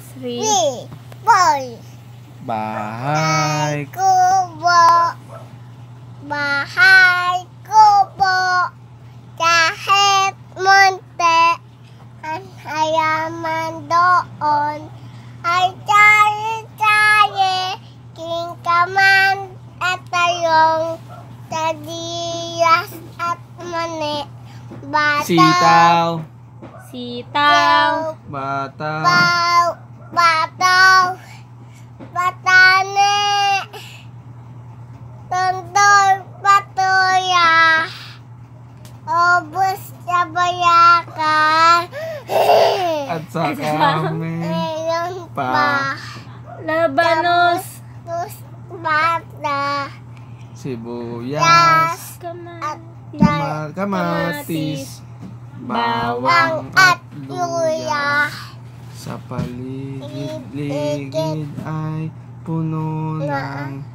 Three. Boy. Bahay Kubo. Bahay kubo. Kahit munti ang halaman doon ay cari-cari kingkaman at talong, tadiyas at mani, Sitaw sitaw, Bataw bataw, batane, tondol, patuya, obus sa bayakan, At sa kami ngayon pa. pa, Labanos. tus bata, Sibuyas at Kamatis bawang Bawang at at luya. luya. Sa paligid-ligid ay puno ng